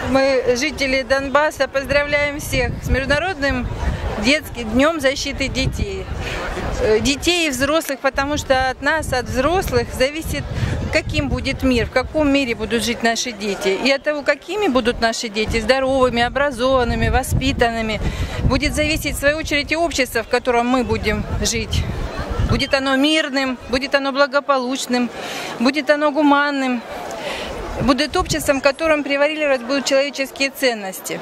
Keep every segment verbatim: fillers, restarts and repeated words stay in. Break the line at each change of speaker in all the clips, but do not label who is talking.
Мы, жители Донбасса, поздравляем всех с Международным детским днем защиты детей. Детей и взрослых, потому что от нас, от взрослых, зависит, каким будет мир, в каком мире будут жить наши дети. И от того, какими будут наши дети, здоровыми, образованными, воспитанными, будет зависеть, в свою очередь, и общество, в котором мы будем жить. Будет оно мирным, будет оно благополучным, будет оно гуманным, будет обществом, в котором превалировать будут человеческие ценности.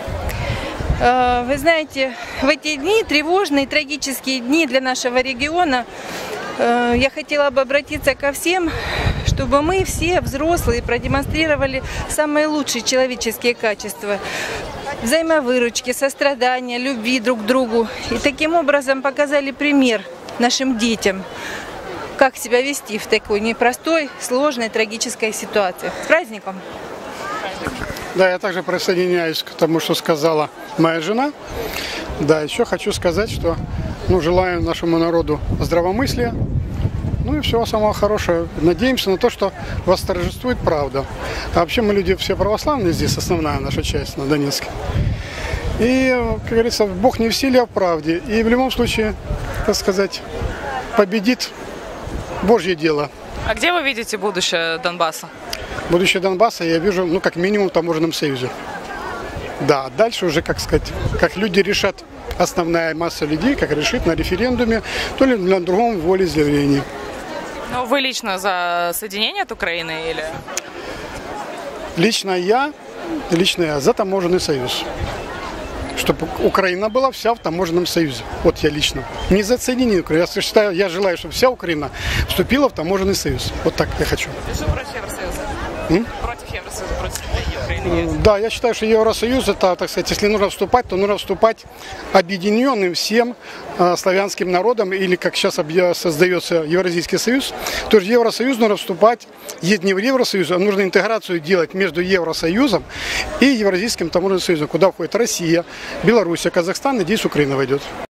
Вы знаете, в эти дни, тревожные, трагические дни для нашего региона, я хотела бы обратиться ко всем, чтобы мы все, взрослые, продемонстрировали самые лучшие человеческие качества. Взаимовыручки, сострадания, любви друг к другу. И таким образом показали пример нашим детям, как себя вести в такой непростой, сложной, трагической ситуации. С праздником!
Да, я также присоединяюсь к тому, что сказала моя жена. Да, еще хочу сказать, что ну, желаю нашему народу здравомыслия, ну и всего самого хорошего. Надеемся на то, что восторжествует правда. А вообще мы люди все православные здесь, основная наша часть на Донецке. И, как говорится, Бог не в силе, а в правде. И в любом случае, так сказать, победит Божье дело.
А где вы видите будущее Донбасса?
Будущее Донбасса я вижу, ну, как минимум, в таможенном союзе. Да, дальше уже, как сказать, как люди решат, основная масса людей, как решит на референдуме, то ли на другом волеизъявлении.
Ну, вы лично за соединение от Украины или?
Лично я, лично я за таможенный союз. Чтобы Украина была вся в таможенном союзе. Вот я лично. Не за соединение Украины. Я считаю, я желаю, чтобы вся Украина вступила в таможенный союз. Вот так я хочу.
Ты что против Евросоюза?
М?
Против Евросоюза, против Украины?
Да, я считаю, что Евросоюз, это, так сказать, если нужно вступать, то нужно вступать объединенным всем э, славянским народам, или как сейчас создается Евразийский союз, то есть в Евросоюз нужно вступать не в Евросоюз, а нужно интеграцию делать между Евросоюзом и Евразийским таможенным союзом, куда входит Россия, Белоруссия, Казахстан, и здесь Украина войдет.